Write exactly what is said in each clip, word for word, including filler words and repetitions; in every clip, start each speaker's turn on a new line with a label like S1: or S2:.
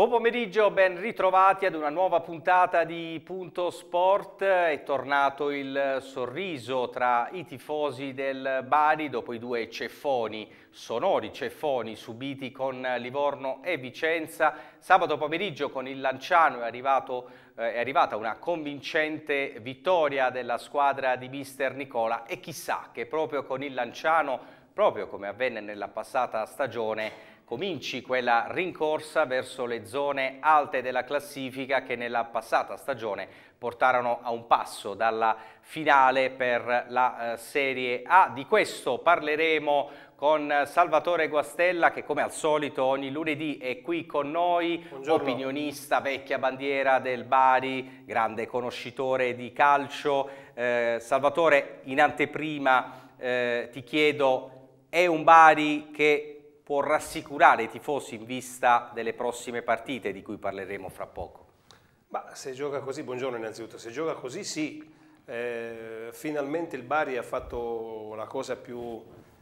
S1: Buon pomeriggio, ben ritrovati ad una nuova puntata di Punto Sport. È tornato il sorriso tra i tifosi del Bari dopo i due ceffoni, sonori ceffoni subiti con Livorno e Vicenza. Sabato pomeriggio con il Lanciano è, arrivato, eh, è arrivata una convincente vittoria della squadra di mister Nicola e chissà che proprio con il Lanciano, proprio come avvenne nella passata stagione, cominci quella rincorsa verso le zone alte della classifica che nella passata stagione portarono a un passo dalla finale per la eh, Serie A. Di questo parleremo con Salvatore Guastella, che come al solito ogni lunedì è qui con noi. Buongiorno. Opinionista, vecchia bandiera del Bari, grande conoscitore di calcio. Eh, Salvatore, in anteprima eh, ti chiedo, è un Bari che può rassicurare i tifosi in vista delle prossime partite di cui parleremo fra poco?
S2: Ma se gioca così, buongiorno innanzitutto, se gioca così sì, eh, finalmente il Bari ha fatto la cosa più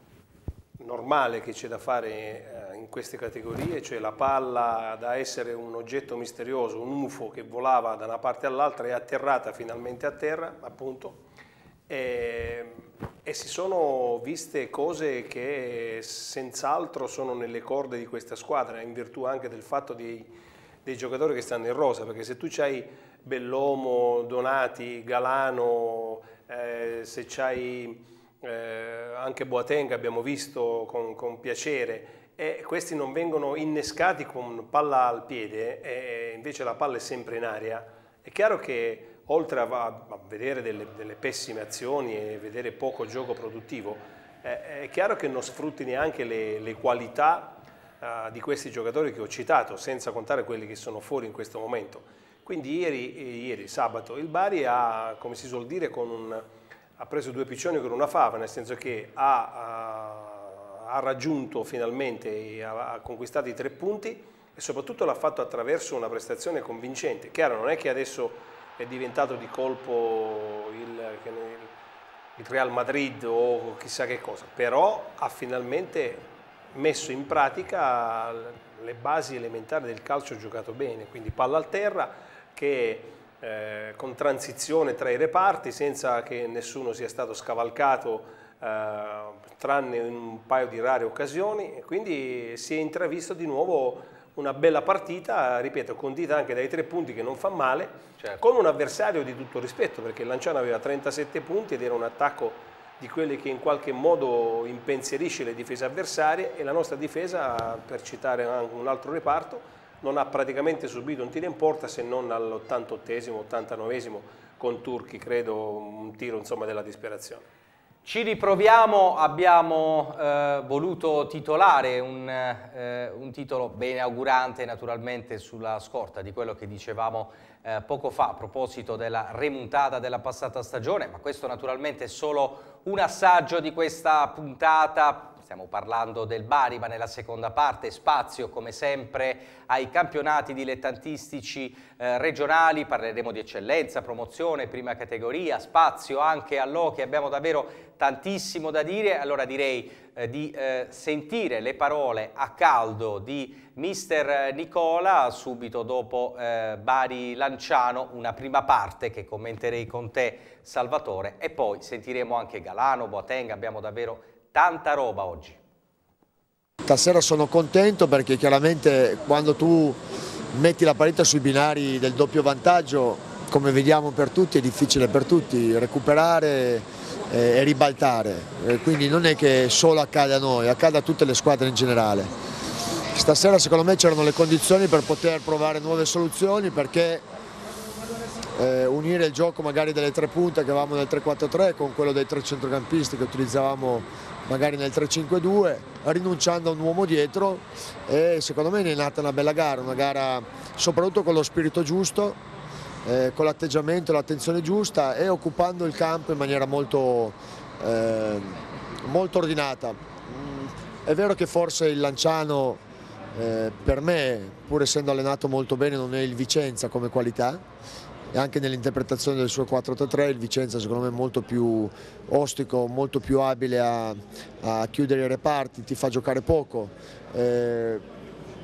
S2: normale che c'è da fare eh, in queste categorie, cioè la palla da essere un oggetto misterioso, un U F O che volava da una parte all'altra è atterrata finalmente a terra, appunto. E, e si sono viste cose che senz'altro sono nelle corde di questa squadra, in virtù anche del fatto di, dei giocatori che stanno in rosa, perché se tu c'hai Bellomo, Donati, Galano, eh, se c'hai eh, anche Boateng, che abbiamo visto con, con piacere, e questi non vengono innescati con palla al piede, e invece la palla è sempre in aria, è chiaro che oltre a, a vedere delle, delle pessime azioni e vedere poco gioco produttivo, eh, è chiaro che non sfrutti neanche le, le qualità uh, di questi giocatori che ho citato, senza contare quelli che sono fuori in questo momento. Quindi ieri, ieri sabato, il Bari ha, come si suol dire, con un, ha preso due piccioni con una fava, nel senso che ha, ha, ha raggiunto finalmente, ha, ha conquistato i tre punti e soprattutto l'ha fatto attraverso una prestazione convincente. Chiaro, non è che adesso è diventato di colpo il, il Real Madrid o chissà che cosa, però ha finalmente messo in pratica le basi elementari del calcio giocato bene, quindi palla al terra che eh, con transizione tra i reparti senza che nessuno sia stato scavalcato eh, tranne in un paio di rare occasioni, e quindi si è intravisto di nuovo una bella partita, ripeto, condita anche dai tre punti che non fa male, certo, con un avversario di tutto rispetto, perché il Lanciano aveva trentasette punti ed era un attacco di quelli che in qualche modo impensierisce le difese avversarie, e la nostra difesa, per citare un altro reparto, non ha praticamente subito un tiro in porta se non all'ottantottesimo, ottantanovesimo con Turchi, credo un tiro insomma della disperazione.
S1: Ci riproviamo, abbiamo eh, voluto titolare un, eh, un titolo bene augurante naturalmente sulla scorta di quello che dicevamo eh, poco fa a proposito della remontata della passata stagione, ma questo naturalmente è solo un assaggio di questa puntata. Stiamo parlando del Bari, ma nella seconda parte spazio come sempre ai campionati dilettantistici eh, regionali, parleremo di eccellenza, promozione, prima categoria, spazio anche all'hockey, abbiamo davvero tantissimo da dire. Allora direi eh, di eh, sentire le parole a caldo di mister Nicola subito dopo eh, Bari Lanciano, una prima parte che commenterei con te Salvatore, e poi sentiremo anche Galano, Boateng, abbiamo davvero tanta roba oggi.
S3: Stasera sono contento perché chiaramente quando tu metti la partita sui binari del doppio vantaggio, come vediamo per tutti, è difficile per tutti recuperare e ribaltare, quindi non è che solo accade a noi, accade a tutte le squadre in generale. Stasera secondo me c'erano le condizioni per poter provare nuove soluzioni, perché eh, unire il gioco magari delle tre punte che avevamo nel tre quattro tre con quello dei tre centrocampisti che utilizzavamo magari nel tre cinque due, rinunciando a un uomo dietro, e secondo me ne è nata una bella gara, una gara soprattutto con lo spirito giusto, eh, con l'atteggiamento e l'attenzione giusta, e occupando il campo in maniera molto, eh, molto ordinata. Mm, è vero che forse il Lanciano, eh, per me, pur essendo allenato molto bene, non è il Vicenza come qualità, e anche nell'interpretazione del suo quattro tre tre il Vicenza secondo me è molto più ostico, molto più abile a, a chiudere i reparti, ti fa giocare poco. Eh,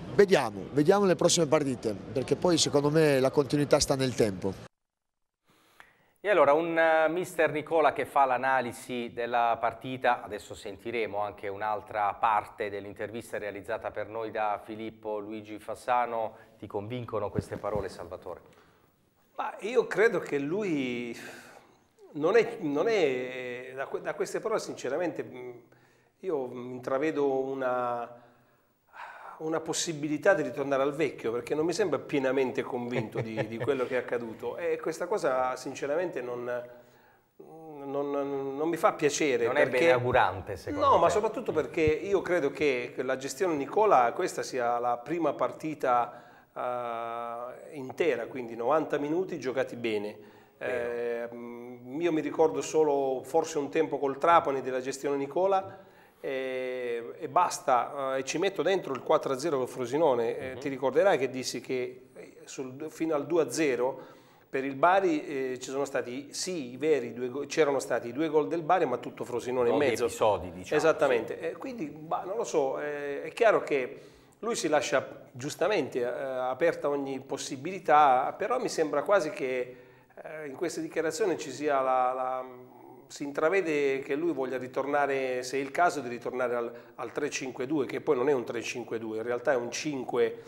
S3: vediamo, vediamo le prossime partite, perché poi secondo me la continuità sta nel tempo.
S1: E allora un uh, mister Nicola che fa l'analisi della partita, adesso sentiremo anche un'altra parte dell'intervista realizzata per noi da Filippo Luigi Fassano. Ti convincono queste parole, Salvatore?
S2: Ma io credo che lui non è, non è da, da queste parole sinceramente io intravedo una, una possibilità di ritornare al vecchio, perché non mi sembra pienamente convinto di, di quello che è accaduto, e questa cosa sinceramente non, non, non mi fa piacere.
S1: Non
S2: perché,
S1: è beneaugurante secondo
S2: no,
S1: te?
S2: ma soprattutto perché io credo che la gestione Nicola, questa sia la prima partita uh, intera, quindi novanta minuti giocati bene. Eh, io mi ricordo solo forse un tempo col Trapani della gestione Nicola, E, e basta, e ci metto dentro il quattro a zero col Frosinone. Uh-huh. eh, ti ricorderai che dissi che sul, fino al due a zero per il Bari eh, ci sono stati sì i veri due, c'erano stati i due gol del Bari, ma tutto Frosinone in mezzo,
S1: episodi, diciamo.
S2: Esattamente, sì. E quindi bah, non lo so, eh, è chiaro che lui si lascia giustamente eh, aperta ogni possibilità, però mi sembra quasi che eh, in queste dichiarazioni ci sia la, la si intravede che lui voglia ritornare, se è il caso, di ritornare al, al tre cinque due, che poi non è un tre cinque due, in realtà è un cinque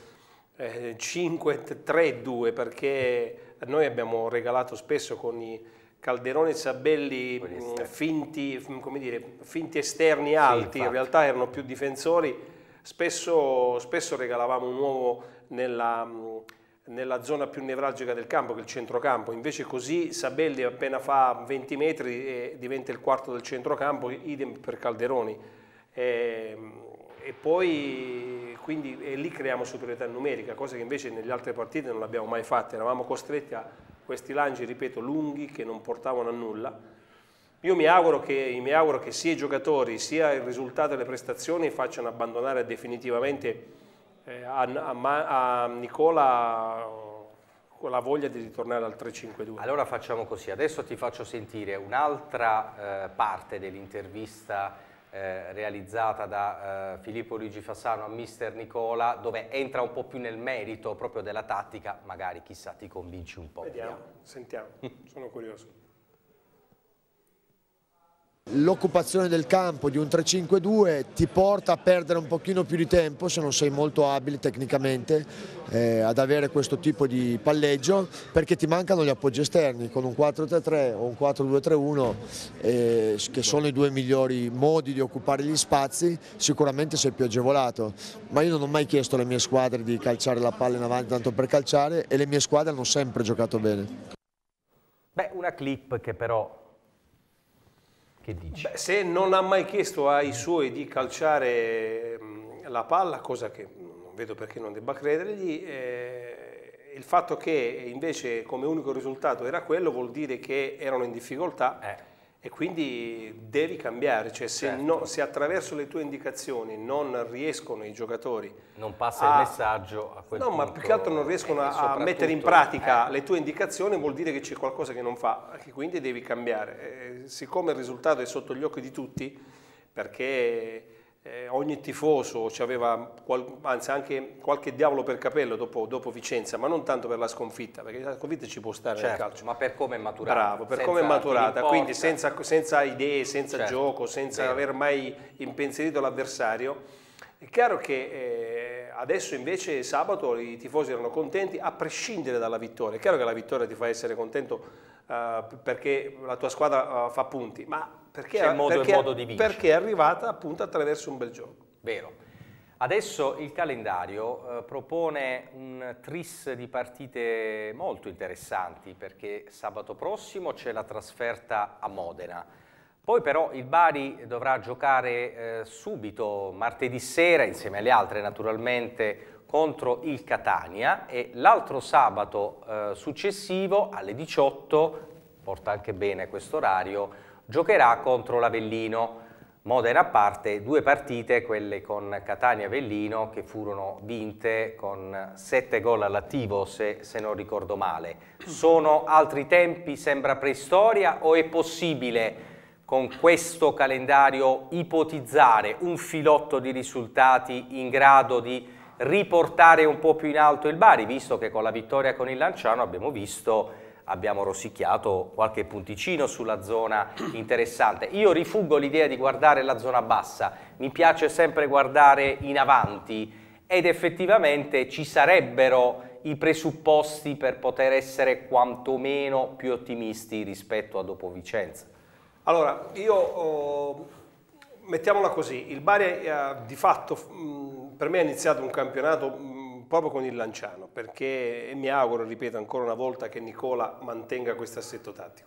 S2: tre due, perché noi abbiamo regalato spesso con i Calderoni e Sabelli finti, come dire, finti esterni alti, sì, in realtà erano più difensori, spesso, spesso regalavamo un uomo nella... nella zona più nevralgica del campo, che è il centrocampo. Invece così Sabelli appena fa venti metri e diventa il quarto del centrocampo, idem per Calderoni. E, e poi quindi e lì creiamo superiorità numerica, cosa che invece nelle altre partite non l'abbiamo mai fatta. Eravamo costretti a questi lanci, ripeto, lunghi, che non portavano a nulla. Io mi auguro che, mi auguro che sia i giocatori sia il risultato delle prestazioni facciano abbandonare definitivamente A, a, a Nicola con la voglia di ritornare al tre cinque due.
S1: Allora facciamo così, adesso ti faccio sentire un'altra eh, parte dell'intervista eh, realizzata da eh, Filippo Luigi Fassano a mister Nicola, dove entra un po' più nel merito proprio della tattica, magari chissà ti convinci un po'.
S2: Vediamo, sentiamo, sono curioso.
S3: L'occupazione del campo di un tre cinque due ti porta a perdere un pochino più di tempo, se non sei molto abile tecnicamente, eh, ad avere questo tipo di palleggio, perché ti mancano gli appoggi esterni. Con un quattro tre tre o un quattro due tre uno, eh, che sono i due migliori modi di occupare gli spazi, sicuramente sei più agevolato. Ma io non ho mai chiesto alle mie squadre di calciare la palla in avanti tanto per calciare, e le mie squadre hanno sempre giocato bene.
S1: Beh, una clip che però... Che dici?
S2: Beh, se non ha mai chiesto ai suoi di calciare la palla, cosa che non vedo perché non debba credergli, eh, il fatto che invece come unico risultato era quello vuol dire che erano in difficoltà, eh. e quindi devi cambiare, cioè se,
S1: certo.
S2: no, se attraverso le tue indicazioni non riescono i giocatori,
S1: non passa
S2: a,
S1: il messaggio a quel
S2: no,
S1: punto,
S2: ma più che altro non riescono a, a mettere in pratica eh. le tue indicazioni, vuol dire che c'è qualcosa che non fa, che quindi devi cambiare. Eh, siccome il risultato è sotto gli occhi di tutti, perché eh, ogni tifoso ci aveva, anzi anche qualche diavolo per capello dopo, dopo Vicenza, ma non tanto per la sconfitta, perché la sconfitta ci può stare
S1: certo,
S2: nel calcio.
S1: ma per come è maturata.
S2: Bravo, per come è maturata, quindi senza, senza idee, senza certo, gioco, senza vero. aver mai impensierito l'avversario. È chiaro che eh, adesso invece sabato i tifosi erano contenti a prescindere dalla vittoria. È chiaro che la vittoria ti fa essere contento uh, perché la tua squadra uh, fa punti, ma perché,
S1: c'è modo
S2: perché,
S1: e modo di vincere.
S2: Perché è arrivata appunto attraverso un bel gioco.
S1: Vero. Adesso il calendario uh, propone un tris di partite molto interessanti, perché sabato prossimo c'è la trasferta a Modena. Poi però il Bari dovrà giocare eh, subito, martedì sera, insieme alle altre naturalmente, contro il Catania, e l'altro sabato eh, successivo alle diciotto, porta anche bene questo orario, giocherà contro l'Avellino. Modena a parte, due partite, quelle con Catania e Avellino, che furono vinte con sette gol all'attivo, se, se non ricordo male. Sono altri tempi, sembra preistoria, o è possibile con questo calendario ipotizzare un filotto di risultati in grado di riportare un po' più in alto il Bari, visto che con la vittoria con il Lanciano abbiamo visto, abbiamo rosicchiato qualche punticino sulla zona interessante. Io rifuggo l'idea di guardare la zona bassa, mi piace sempre guardare in avanti ed effettivamente ci sarebbero i presupposti per poter essere quantomeno più ottimisti rispetto a dopo Vicenza.
S2: Allora, io oh, mettiamola così, il Bari eh, di fatto mh, per me ha iniziato un campionato mh, proprio con il Lanciano, perché mi auguro, ripeto ancora una volta, che Nicola mantenga questo assetto tattico.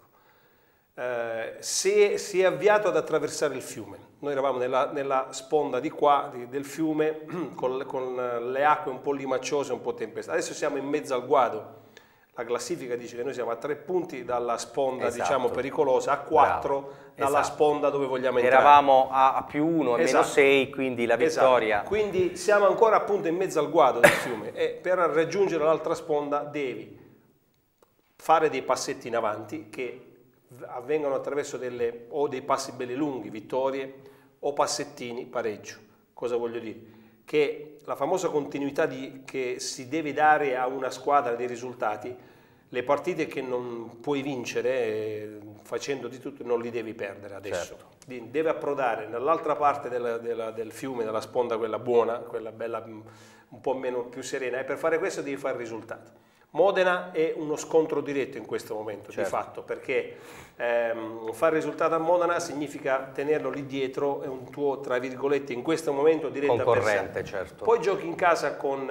S2: Eh, si, è, si è avviato ad attraversare il fiume. Noi eravamo nella, nella sponda di qua di, del fiume con, con le acque un po' limacciose, un po' tempestate. Adesso siamo in mezzo al guado. La classifica dice che noi siamo a tre punti dalla sponda, esatto, diciamo pericolosa, a quattro Bravo. dalla esatto. sponda dove vogliamo entrare.
S1: Eravamo a, a più uno, a esatto. meno sei, quindi la vittoria.
S2: Esatto. Quindi siamo ancora appunto in mezzo al guado del fiume e per raggiungere l'altra sponda devi fare dei passetti in avanti che avvengono attraverso delle, o dei passi belli lunghi, vittorie, o passettini, pareggio. Cosa voglio dire? Che la famosa continuità di, che si deve dare a una squadra dei risultati, le partite che non puoi vincere eh, facendo di tutto non li devi perdere adesso. Certo. Deve approdare dall'altra parte del, del, del fiume, dalla sponda quella buona, quella bella un po' meno più serena, e per fare questo devi fare il risultato. Modena è uno scontro diretto in questo momento, certo. di fatto, perché ehm, fare risultato a Modena significa tenerlo lì dietro, è un tuo, tra virgolette, in questo momento diretto
S1: concorrente, certo.
S2: Poi giochi in casa con,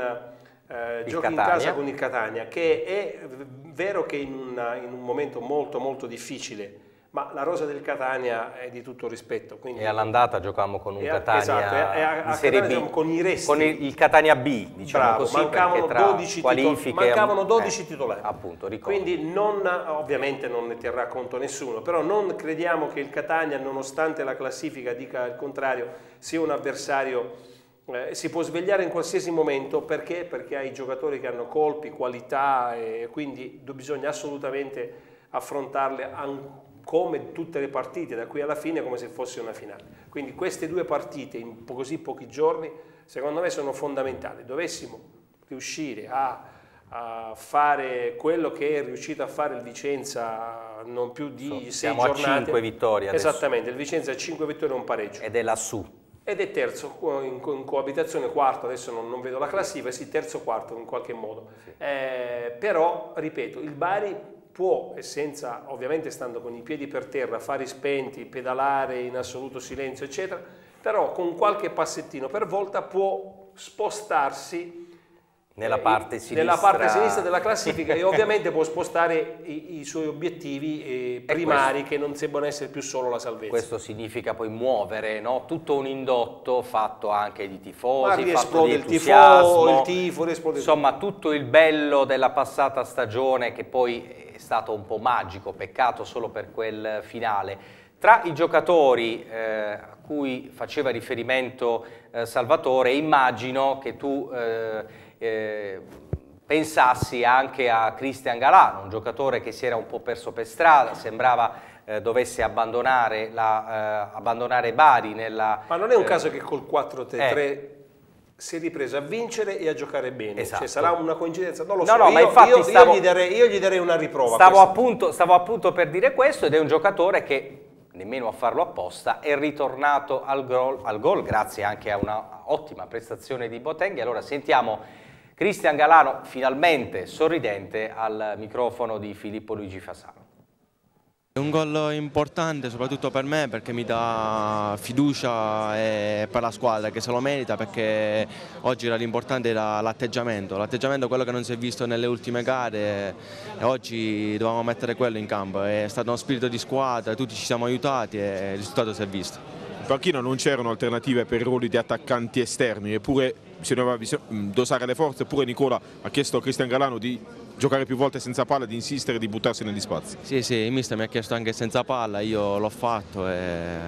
S2: eh, giochi in casa con il Catania, che è vero che in, una, in un momento molto molto difficile, ma la rosa del Catania è di tutto rispetto. Quindi,
S1: e all'andata giocavamo con un
S2: a,
S1: Catania
S2: esatto, e a, a,
S1: di Serie
S2: Catania
S1: B,
S2: con i resti.
S1: con il, il Catania B, diciamo
S2: Bravo,
S1: così,
S2: mancavano
S1: tra
S2: dodici,
S1: qualifiche,
S2: mancavano dodici
S1: eh,
S2: titolari.
S1: Appunto,
S2: quindi non, ovviamente non ne terrà conto nessuno, però non crediamo che il Catania, nonostante la classifica dica il contrario, sia un avversario, eh, si può svegliare in qualsiasi momento. Perché? Perché hai giocatori che hanno colpi, qualità, e quindi bisogna assolutamente affrontarle ancora come tutte le partite da qui alla fine, come se fosse una finale. Quindi queste due partite in così pochi giorni secondo me sono fondamentali. Dovessimo riuscire a, a fare quello che è riuscito a fare il Vicenza, non più di so, sei
S1: siamo
S2: giornate.
S1: a cinque vittorie adesso.
S2: Esattamente, il Vicenza ha cinque vittorie e un pareggio.
S1: Ed è lassù.
S2: Ed è terzo in, co in coabitazione, quarto, adesso non, non vedo la classifica, sì, terzo quarto in qualche modo. Sì. Eh, però, ripeto, il Bari può, e senza, ovviamente stando con i piedi per terra, fari spenti, pedalare in assoluto silenzio, eccetera, però con qualche passettino per volta può spostarsi
S1: nella parte, sinistra.
S2: nella parte sinistra della classifica e ovviamente può spostare i, i suoi obiettivi eh, primari, questo, che non debbono essere più solo la salvezza.
S1: Questo significa poi muovere, no? Tutto un indotto fatto anche di tifosi,
S2: Ma
S1: fatto di
S2: il
S1: entusiasmo,
S2: tifo, il tifo, riesplode
S1: insomma tutto il bello della passata stagione che poi è stato un po' magico, peccato solo per quel finale. Tra i giocatori eh, a cui faceva riferimento eh, Salvatore, immagino che tu eh, Eh, pensassi anche a Cristian Galano, un giocatore che si era un po' perso per strada, sembrava eh, dovesse abbandonare, la, eh, abbandonare Bari nella...
S2: Ma non è un eh, caso che col quattro tre tre eh, si è ripreso a vincere e a giocare bene,
S1: esatto.
S2: cioè, sarà una coincidenza? Non lo
S1: no,
S2: so,
S1: no,
S2: io,
S1: ma infatti
S2: io,
S1: stavo,
S2: io, gli darei, io gli darei una riprova.
S1: Stavo appunto, stavo appunto per dire questo, ed è un giocatore che nemmeno a farlo apposta è ritornato al gol, al gol grazie anche a una ottima prestazione di Botenghi. Allora sentiamo Cristian Galano, finalmente sorridente al microfono di Filippo Luigi Fasano.
S4: È un gol importante soprattutto per me, perché mi dà fiducia, e per la squadra che se lo merita, perché oggi l'importante era l'atteggiamento, l'atteggiamento è quello che non si è visto nelle ultime gare e oggi dovevamo mettere quello in campo. È stato uno spirito di squadra, tutti ci siamo aiutati e il risultato si è visto.
S5: In panchina non c'erano alternative per i ruoli di attaccanti esterni, eppure bisognava dosare le forze, eppure Nicola ha chiesto a Cristian Galano di giocare più volte senza palla, di insistere, di buttarsi negli spazi.
S4: Sì, sì, il mister mi ha chiesto anche senza palla, io l'ho fatto e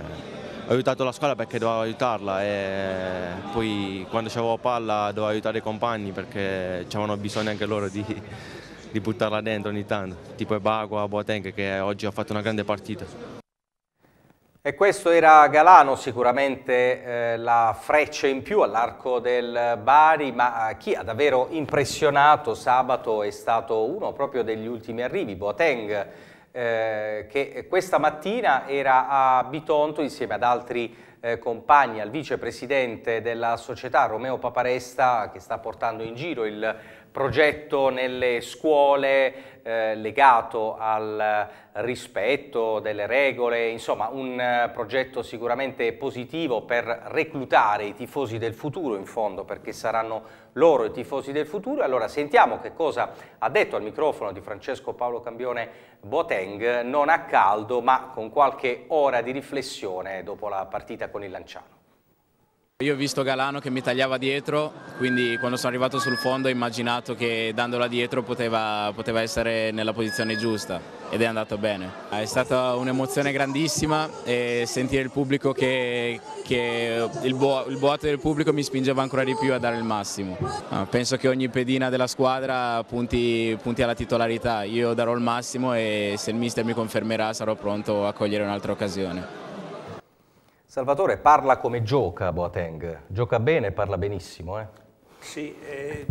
S4: ho aiutato la squadra perché dovevo aiutarla, e poi quando c'avevo palla dovevo aiutare i compagni perché avevano bisogno anche loro di, di buttarla dentro ogni tanto, tipo Ebagua, Boateng, che oggi ha fatto una grande partita.
S1: E questo era Galano, sicuramente eh, la freccia in più all'arco del Bari, ma chi ha davvero impressionato sabato è stato uno proprio degli ultimi arrivi, Boateng, eh, che questa mattina era a Bitonto insieme ad altri eh, compagni, al vicepresidente della società Romeo Paparesta, che sta portando in giro il progetto nelle scuole eh, legato al rispetto delle regole, insomma un eh, progetto sicuramente positivo per reclutare i tifosi del futuro, in fondo, perché saranno loro i tifosi del futuro. Allora sentiamo che cosa ha detto al microfono di Francesco Paolo Cambione Boateng, non a caldo ma con qualche ora di riflessione dopo la partita con il Lanciano.
S6: Io ho visto Galano che mi tagliava dietro, quindi quando sono arrivato sul fondo ho immaginato che dandola dietro poteva, poteva essere nella posizione giusta ed è andato bene. È stata un'emozione grandissima e sentire il pubblico che, che il, bo, il boato del pubblico mi spingeva ancora di più a dare il massimo. Penso che ogni pedina della squadra punti, punti alla titolarità, io darò il massimo e se il mister mi confermerà sarò pronto a cogliere un'altra occasione.
S1: Salvatore, parla come gioca Boateng, gioca bene, parla benissimo. Eh?
S2: Sì, eh,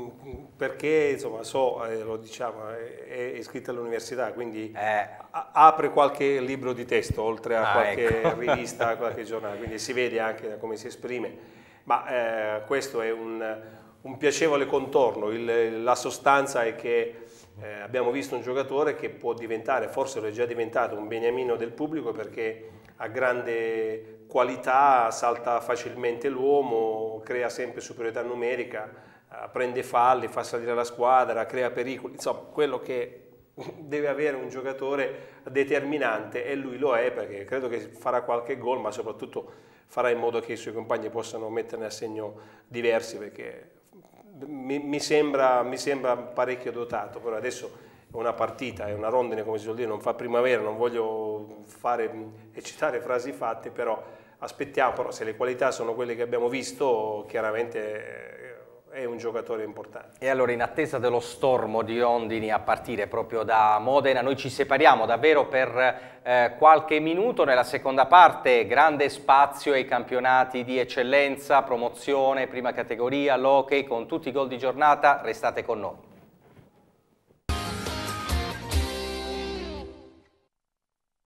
S2: perché insomma so, eh, lo diciamo, è, è iscritto all'università, quindi
S1: eh.
S2: apre qualche libro di testo oltre a
S1: ah,
S2: qualche
S1: ecco.
S2: rivista, qualche giornale, quindi si vede anche da come si esprime, ma eh, questo è un, un piacevole contorno. Il, la sostanza è che eh, abbiamo visto un giocatore che può diventare, forse lo è già diventato, un beniamino del pubblico perché ha grande qualità, salta facilmente l'uomo, crea sempre superiorità numerica, eh, prende falli, fa salire la squadra, crea pericoli, insomma quello che deve avere un giocatore determinante e lui lo è perché credo che farà qualche gol ma soprattutto farà in modo che i suoi compagni possano metterne a segno diversi perché mi, mi, sembra, mi sembra parecchio dotato, però adesso è una partita, è una rondine come si suol dire, non fa primavera, non voglio fare e citare frasi fatte, però aspettiamo, però se le qualità sono quelle che abbiamo visto, chiaramente è un giocatore importante.
S1: E allora in attesa dello stormo di rondini a partire proprio da Modena, noi ci separiamo davvero per eh, qualche minuto. Nella seconda parte grande spazio ai campionati di eccellenza, promozione, prima categoria, l'hockey con tutti i gol di giornata, restate con noi.